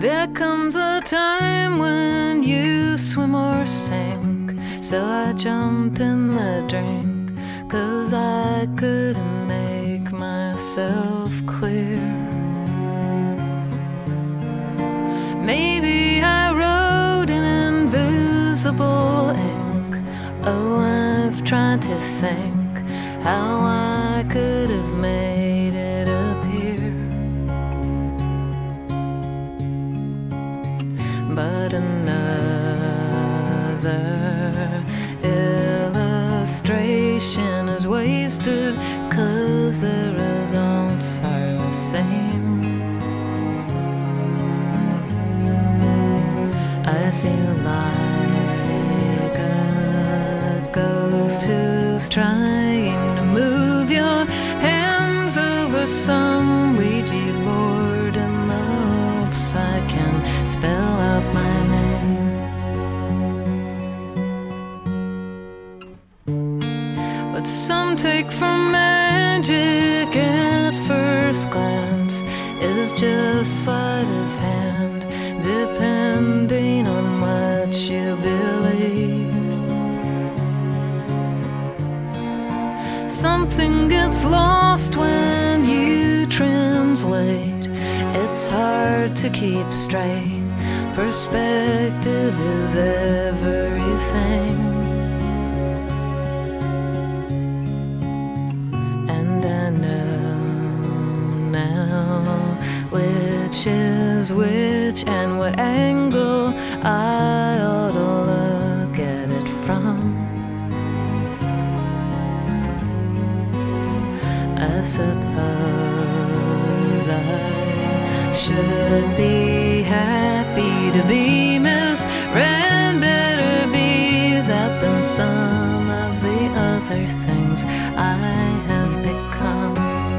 There comes a time when you swim or sink, so I jumped in the drink, 'cause I couldn't make myself clear. Maybe I wrote in invisible ink. Oh, I've tried to think how I could have made it appear, but another illustration is wasted, 'cause the results are the same. I feel like a ghost who's trying to move your hands over some Ouija board in the hopes I can spell out my name. What some take for magic at first glance is just sleight of hand, depending on what you believe. Something gets lost when you translate. It's hard to keep straight. Perspective is everything. And I know now which is which and what angle I ought to look at it from. I suppose I should be happy to be misread. Better be that than some of the other things I have become.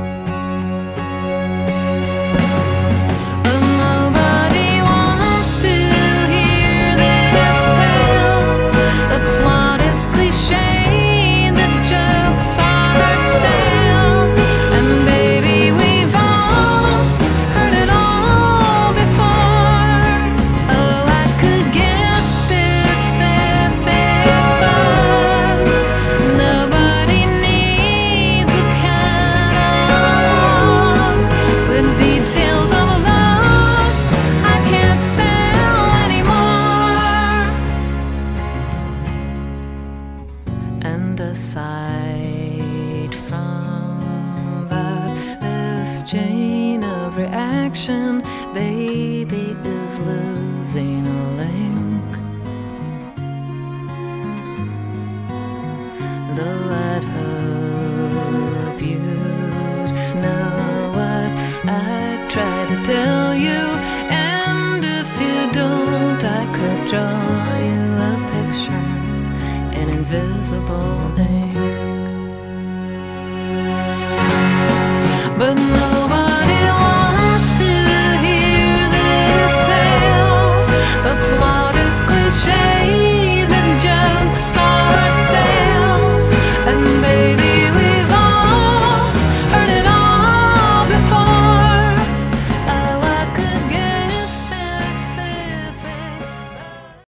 And aside from that, this chain of reaction, baby, is losing a link. Though I'd hope you'd know what I try to tell you, and if you don't, I could draw you a picture in invisible